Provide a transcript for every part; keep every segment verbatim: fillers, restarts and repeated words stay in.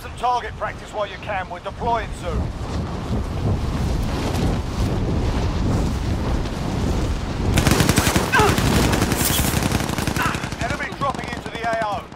some target practice while you can. We're deploying soon. Enemy dropping into the A O.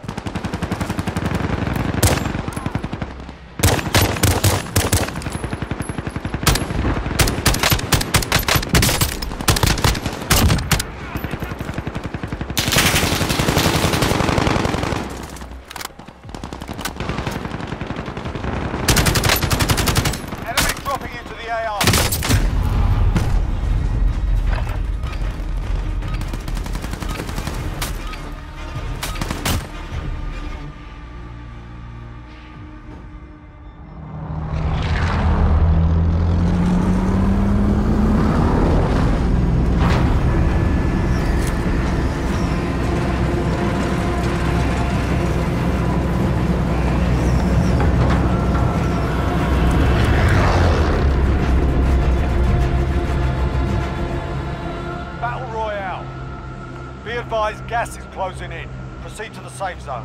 Gas is closing in. Proceed to the safe zone.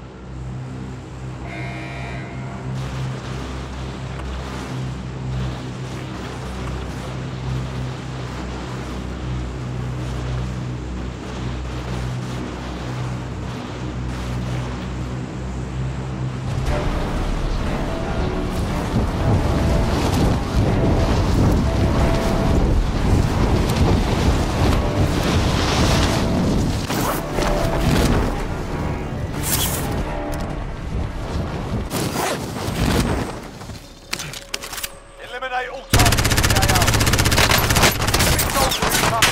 Eliminate all targets in the A O. Big soldier incoming.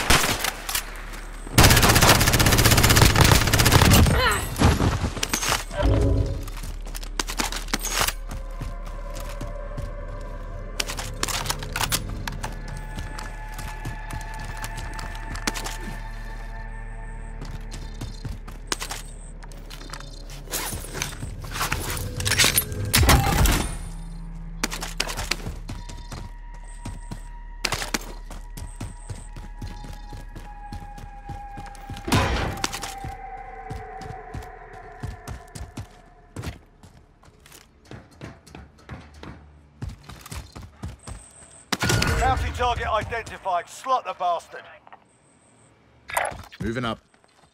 Bounty target identified. Slot the bastard. Moving up.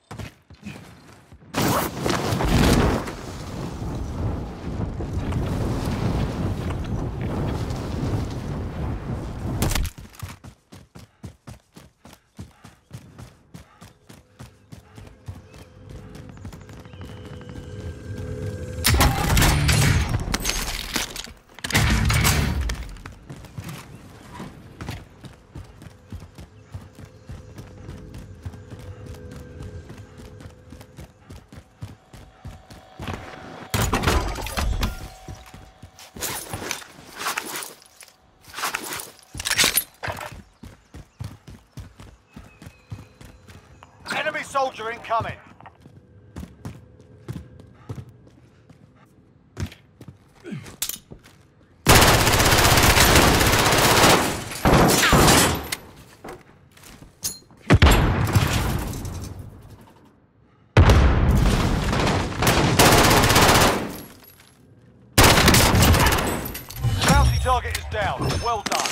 Enemy soldier incoming. Bounty target is down. Well done.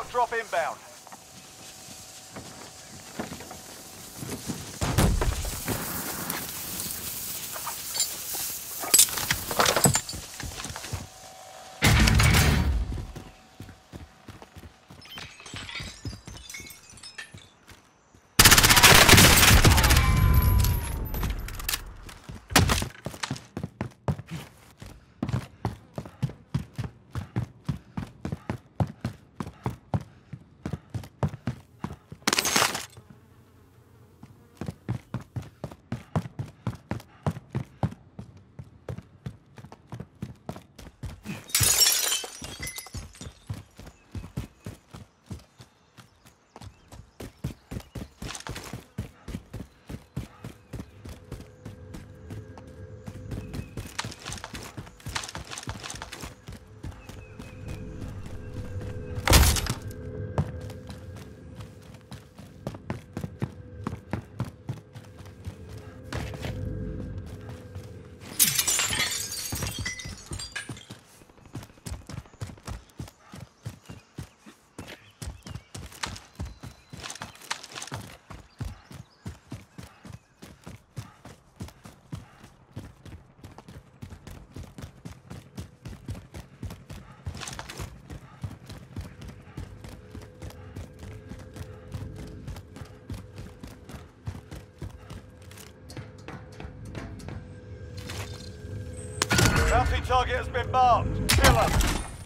Loadout drop inbound. Bounty target has been marked. Kill him.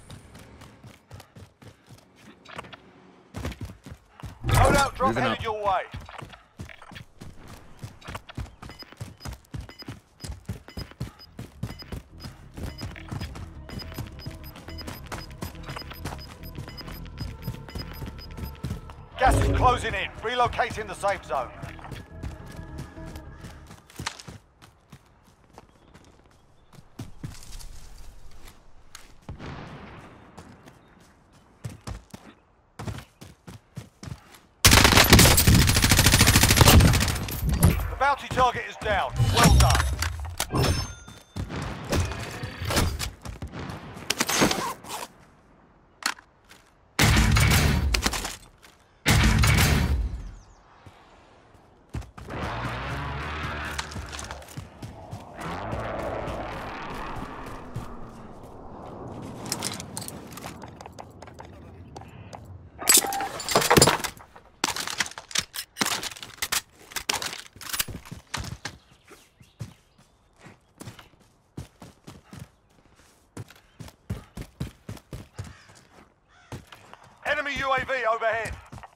Loadout drop Moving headed up. your way. Gas is closing in. Relocating the safe zone. The bounty target is down. Well done. Enemy U A V overhead.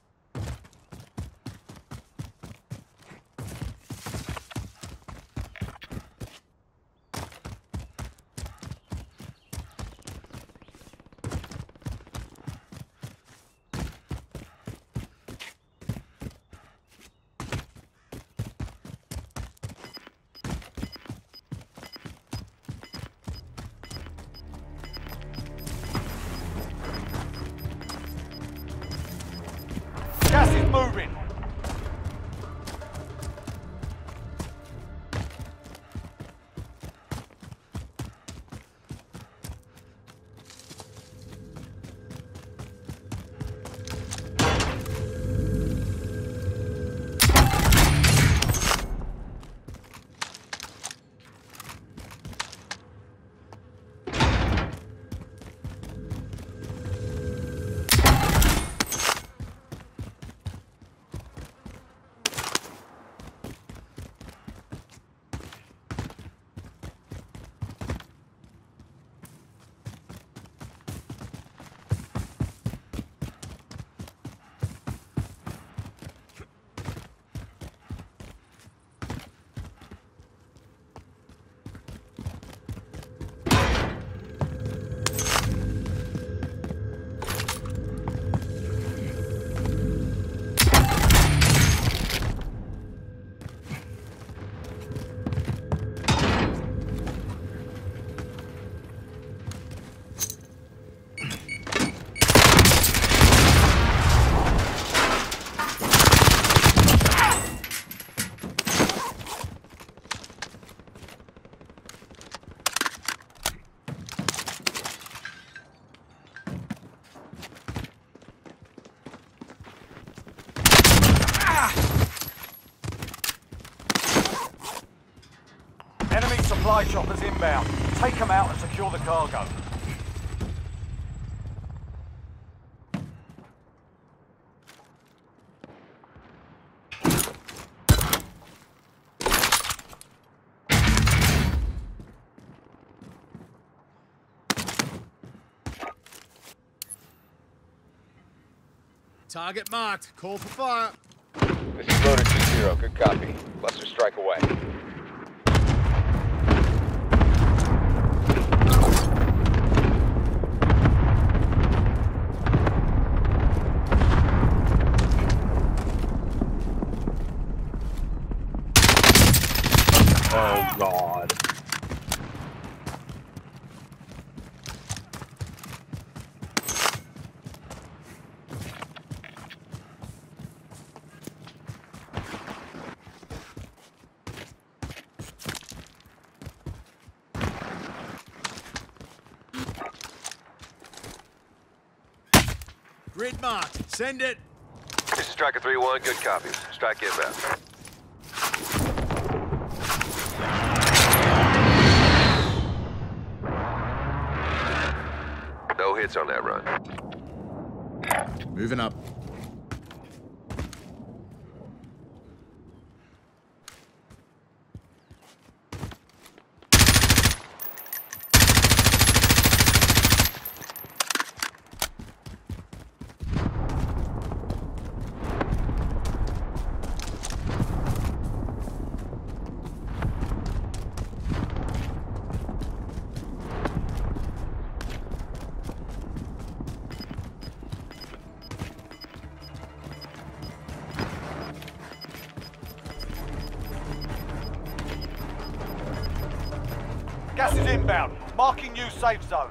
Gas is moving. Supply choppers inbound. Take them out and secure the cargo. Target marked. Call for fire. This is Loader two zero. Good copy. Cluster strike away. Oh, God. Grid marked. Send it. This is Striker three one, good copy. Strike inbound. No hits on that run. Moving up. Gas is inbound. Marking new safe zone.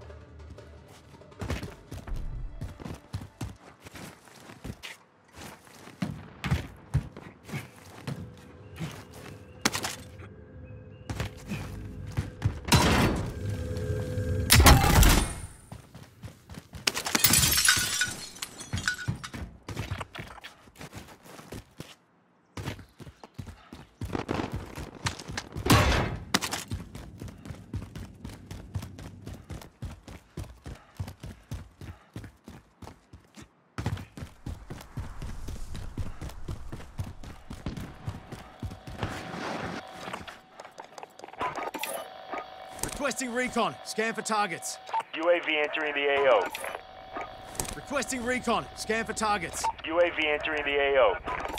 Requesting recon. Scan for targets. U A V entering the A O. Requesting recon. Scan for targets. U A V entering the A O.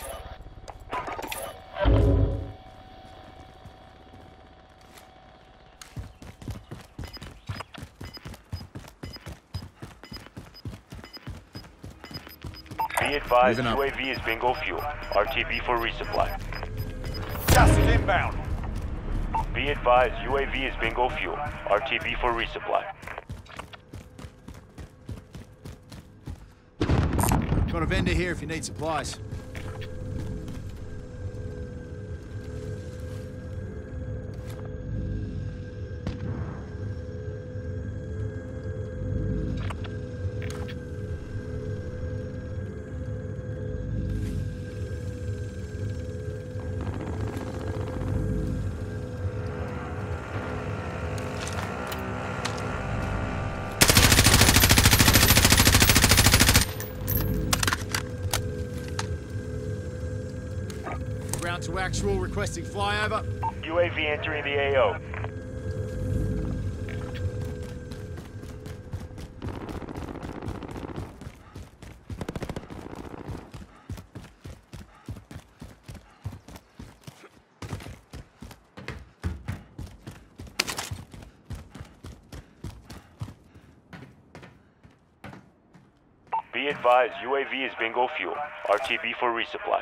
Be advised, Moving up. U A V is bingo fuel. R T B for resupply. Gas is inbound. Be advised, U A V is bingo fuel. R T B for resupply. Got a vendor here if you need supplies. Ground to actual, requesting flyover. U A V entering the A O. Be advised, U A V is bingo fuel. R T B for resupply.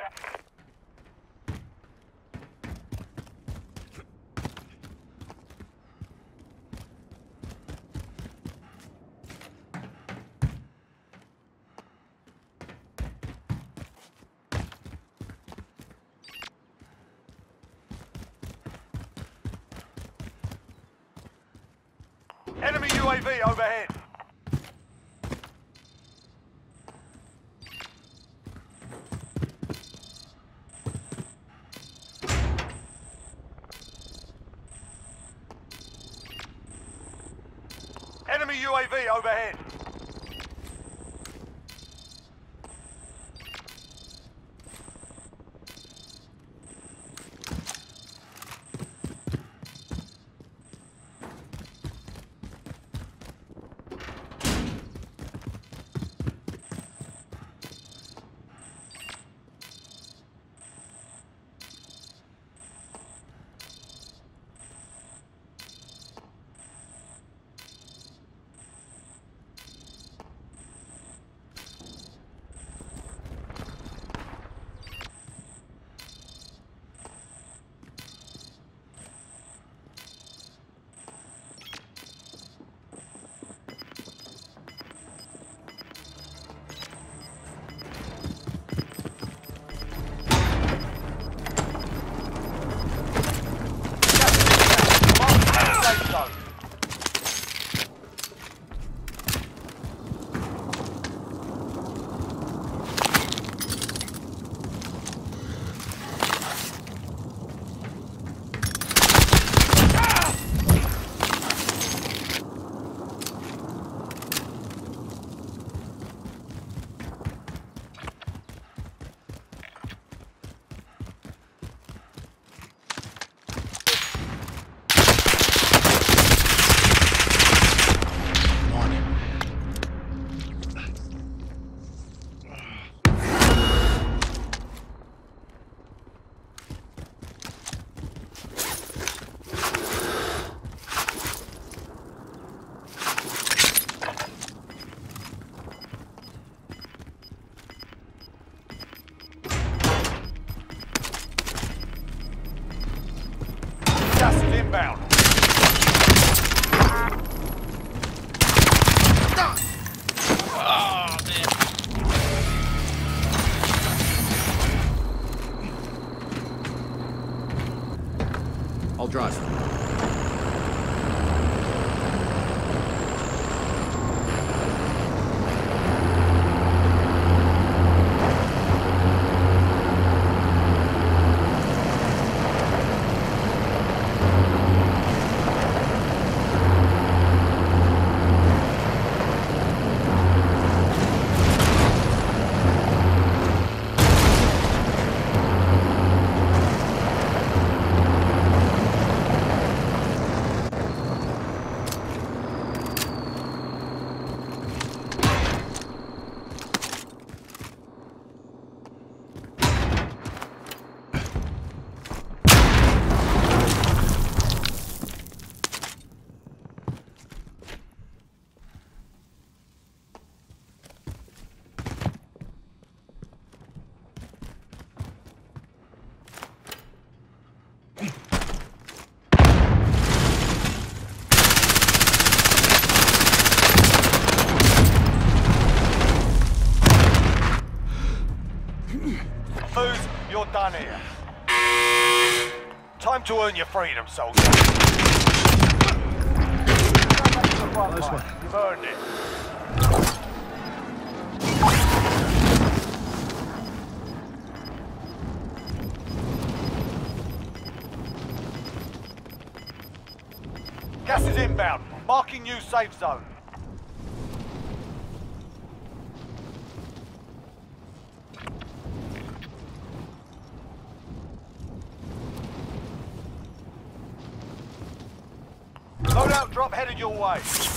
Enemy U A V overhead. Enemy U A V overhead. Safe zone. Gas is inbound. I'll drive. Lose, you're done here. Time to earn your freedom, soldier. Nice one. You've earned it. Gas is inbound. Marking new safe zone. Loadout drop headed your way.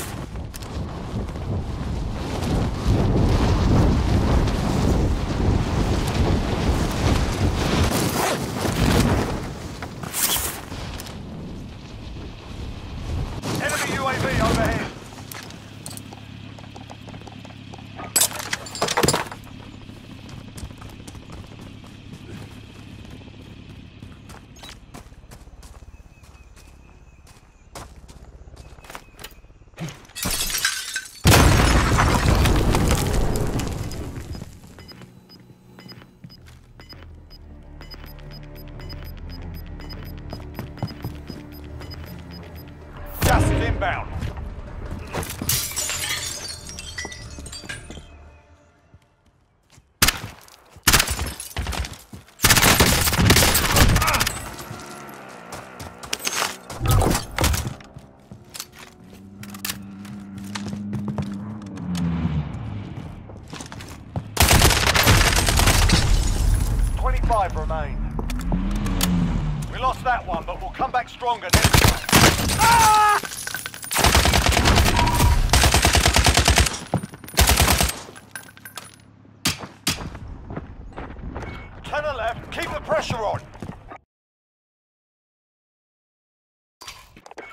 Enemy U A V overhead. Gas is inbound. twenty-five remain. We lost that one, but we'll come back stronger next time. Ah! To the left, keep the pressure on.